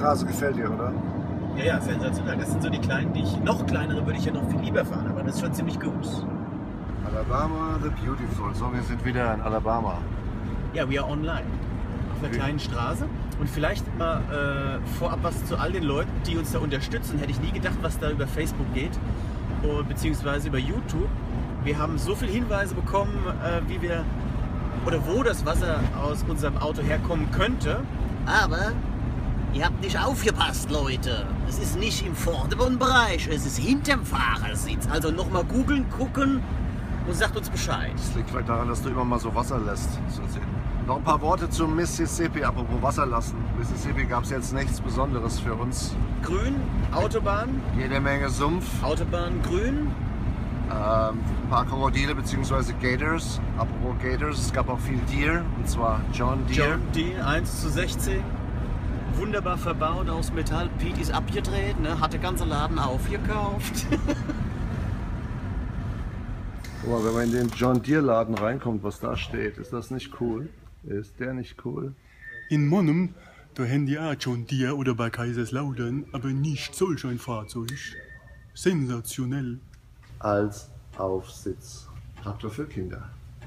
Straße gefällt dir, oder? Ja, ja, sensationell. Das sind so die kleinen, noch kleinere würde ich ja noch viel lieber fahren, aber das ist schon ziemlich gut. Alabama the Beautiful. So, wir sind wieder in Alabama. Ja, we are online. Auf einer kleinen Straße. Und vielleicht mal vorab was zu all den Leuten, die uns da unterstützen. Hätte ich nie gedacht, was da über Facebook geht, beziehungsweise über YouTube. Wir haben so viele Hinweise bekommen, wie wir oder wo das Wasser aus unserem Auto herkommen könnte. Aber ihr habt nicht aufgepasst, Leute. Es ist nicht im vorderen Bereich, es ist hinterm Fahrersitz. Also nochmal googeln, gucken und sagt uns Bescheid. Das liegt vielleicht daran, dass du immer mal so Wasser lässt. Noch ein paar Worte zum Mississippi, apropos Wasser lassen. Mississippi gab es jetzt nichts Besonderes für uns. Grün, Autobahn. Jede Menge Sumpf. Autobahn grün. Ein paar Krokodile bzw. Gators. Apropos Gators, es gab auch viel Deer, und zwar John Deere. John Deere 1:16. Wunderbar verbaut aus Metall. Pete ist abgedreht, ne? Hat der ganze Laden aufgekauft. Guck mal, wenn man in den John Deere Laden reinkommt, was da steht, ist das nicht cool? Ist der nicht cool? In Monum, da haben die auch John Deere oder bei Kaiserslautern, aber nicht solch ein Fahrzeug. Sensationell. Als Aufsitz. Traktor für Kinder.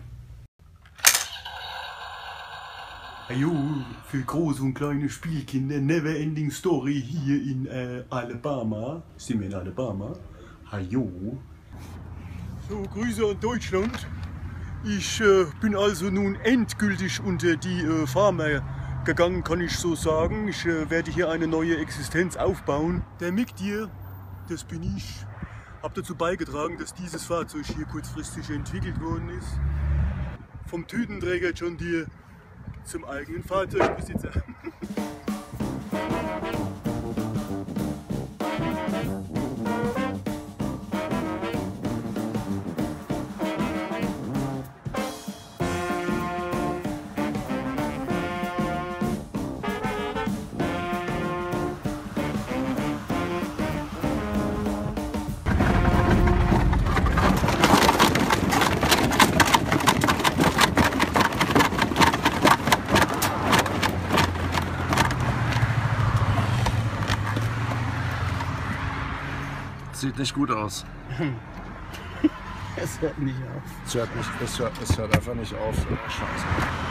Jo, für große und kleine Spielkinder, Never Ending Story hier in Alabama. Sind wir in Alabama? Hallo. So, Grüße an Deutschland. Ich bin also nun endgültig unter die Farmer gegangen, kann ich so sagen. Ich werde hier eine neue Existenz aufbauen. Der Mick Deere, das bin ich. Habe dazu beigetragen, dass dieses Fahrzeug hier kurzfristig entwickelt worden ist. Vom Tütenträger John Deere zum eigenen Fahrzeugbesitzer. Sieht nicht gut aus. Es hört nicht auf. Es hört einfach nicht auf. Scheiße.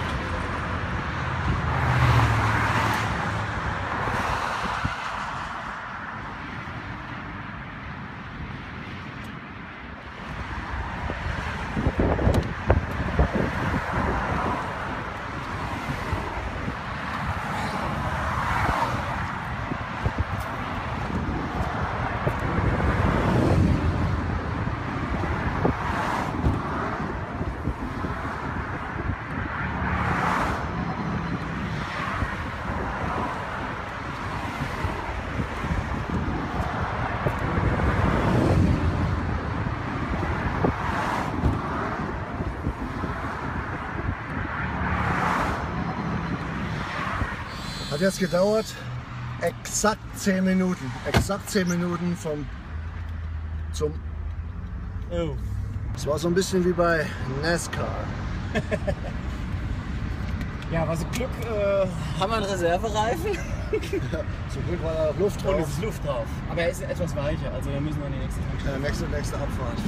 Hat jetzt gedauert exakt 10 Minuten. Exakt 10 Minuten zum. Oh. Es war so ein bisschen wie bei NASCAR. Ja, aber so Glück haben wir einen Reservereifen. Zum Glück war da Luft drauf. Und es ist Luft drauf. Aber er ist etwas weicher, also da müssen wir an die nächste Tankstelle. Nächste Abfahrt.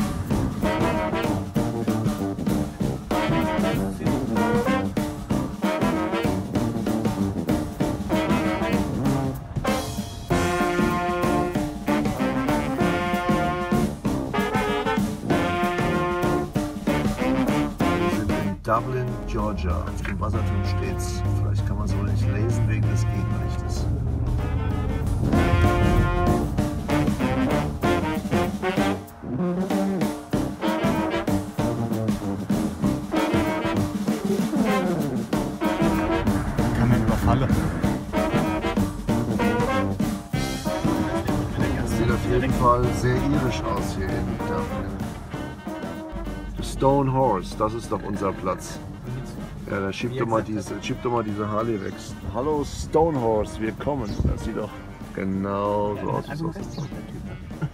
Dublin, Georgia. Auf dem Wasserturm steht's. Vielleicht kann man es wohl nicht lesen wegen des Gegenlichtes. Kann man überfallen. Das sieht auf jeden Fall sehr irisch aus hier in Dublin. Stone Horse, das ist doch unser Platz. Ja, dann schieb doch mal diese Harley weg. Hallo Stone Horse, wir kommen. Das sieht doch genau so aus.